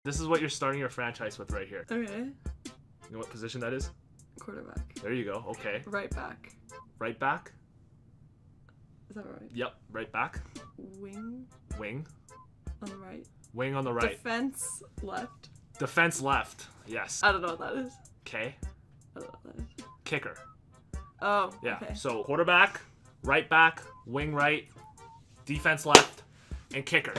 This is what you're starting your franchise with right here. Okay. You know what position that is? Quarterback. There you go. Okay. Right back. Right back? Is that right? Yep. Right back. Wing. Wing. On the right. Wing on the right. Defense left. Defense left. Yes. I don't know what that is. Okay. I don't know what that is. Kicker. Oh. Yeah. Okay. So quarterback, right back, wing right, defense left, and kicker.